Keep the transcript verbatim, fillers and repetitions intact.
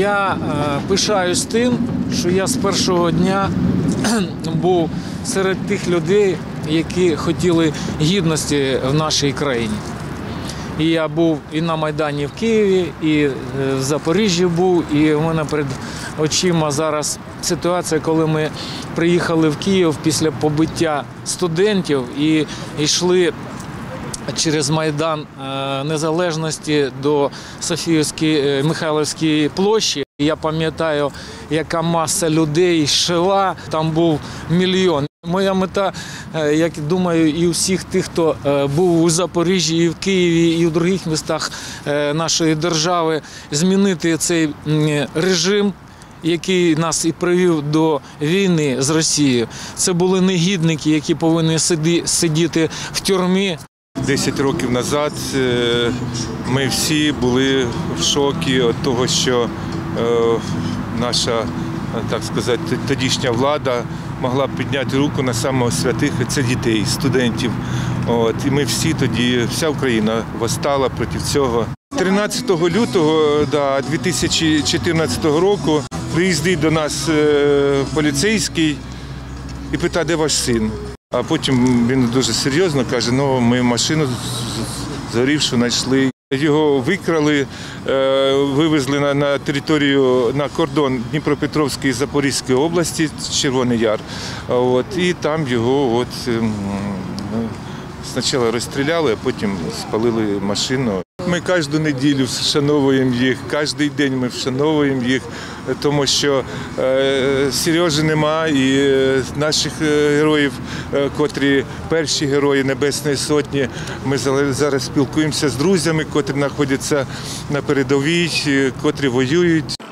Я е, пишаюсь тим, що я з першого дня був серед тих людей, які хотіли гідності в нашій країні. І я був і на Майдані в Києві, і в Запоріжжі був, і в мене перед очима зараз ситуація, коли ми приїхали в Київ після побиття студентів і йшли через Майдан Незалежності до Софіївської, Михайлівської площі. Я пам'ятаю, яка маса людей йшла, там був мільйон. Моя мета, як думаю, і у всіх тих, хто був у Запоріжжі, і в Києві, і в інших містах нашої держави, змінити цей режим, який нас і привів до війни з Росією. Це були негідники, які повинні сидіти в тюрмі. Десять років назад ми всі були в шокі від того, що наша, так сказати, тодішня влада могла підняти руку на самого святих – це дітей, студентів. От. І ми всі тоді, вся Україна восстала проти цього. тринадцятого лютого да, дві тисячі чотирнадцятого року приїздить до нас поліцейський і питає, де ваш син? А потім він дуже серйозно каже, ну ми машину згорівшу знайшли. Його викрали, вивезли на, на територію, на кордон Дніпропетровської і Запорізької області, Червоний Яр. От, і там його от, спочатку розстріляли, а потім спалили машину. Ми кожну неділю вшановуємо їх, кожен день ми вшановуємо їх, тому що е, Сережі нема і наших героїв, котрі перші герої Небесної Сотні. Ми зараз спілкуємося з друзями, котрі знаходяться на передовій, котрі воюють.